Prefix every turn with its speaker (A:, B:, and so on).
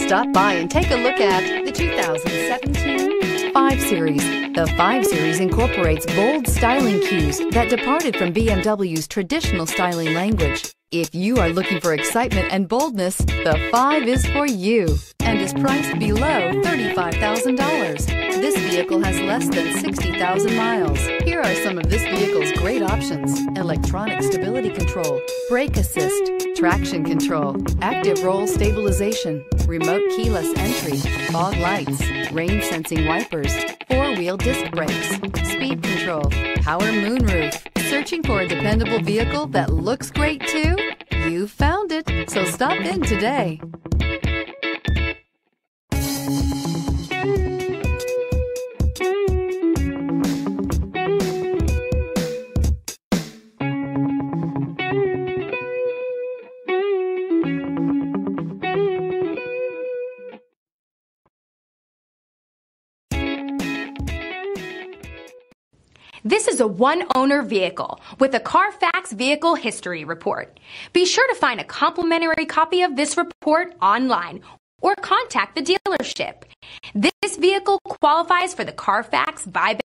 A: Stop by and take a look at the 2017 5 Series. The 5 Series incorporates bold styling cues that departed from BMW's traditional styling language. If you are looking for excitement and boldness, the 5 is for you and is priced below $35,000. This vehicle has less than 60,000 miles. Here are some of this vehicle's great options: electronic stability control, brake assist, traction control, active roll stabilization, remote keyless entry, fog lights, rain sensing wipers, 4-wheel disc brakes, speed control, power moonroof. Searching for a dependable vehicle that looks great too? You found it, so stop in today.
B: This is a one-owner vehicle with a Carfax Vehicle History Report. Be sure to find a complimentary copy of this report online or contact the dealership. This vehicle qualifies for the Carfax buyback